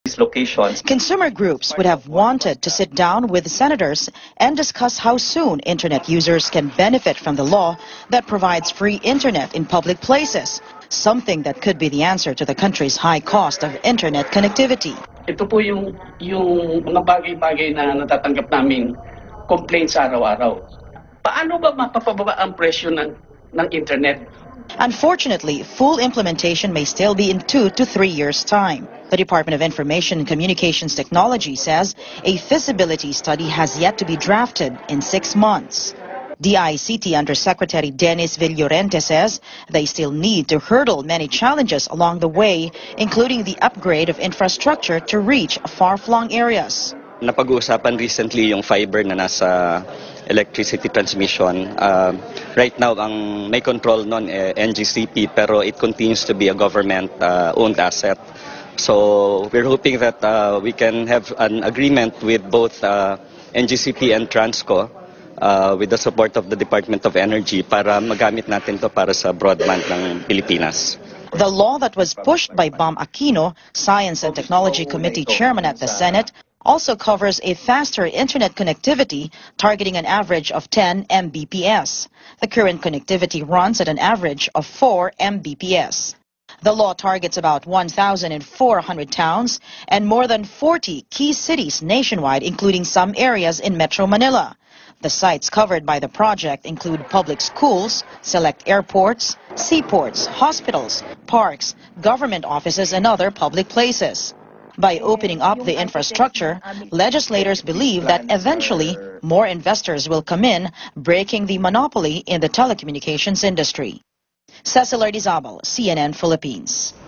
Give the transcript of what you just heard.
locations. Consumer groups would have wanted to sit down with senators and discuss how soon internet users can benefit from the law that provides free internet in public places, something that could be the answer to the country's high cost of internet connectivity. Ito po yung mga bagay-bagay na natatanggap naming complaints araw-araw. Paano ba mapapababa ang presyo ng internet? Unfortunately, full implementation may still be in 2 to 3 years' time. The Department of Information and Communications Technology says a feasibility study has yet to be drafted in 6 months. DICT Undersecretary Dennis Villorente says they still need to hurdle many challenges along the way, including the upgrade of infrastructure to reach far-flung areas. Napag-uusapan recently yung fiber na nasa electricity transmission. Right now, ang may control nun NGCP, pero it continues to be a government-owned asset. So we're hoping that we can have an agreement with both NGCP and Transco with the support of the Department of Energy para magamit natin to para sa broadband ng Pilipinas. The law that was pushed by Bam Aquino, Science and Technology Committee Chairman at the Senate, also covers a faster internet connectivity targeting an average of 10 Mbps. The current connectivity runs at an average of 4 Mbps. The law targets about 1,400 towns and more than 40 key cities nationwide, including some areas in Metro Manila. The sites covered by the project include public schools, select airports, seaports, hospitals, parks, government offices, and other public places. By opening up the infrastructure, legislators believe that eventually more investors will come in, breaking the monopoly in the telecommunications industry. Cecil Ardizabal, CNN Philippines.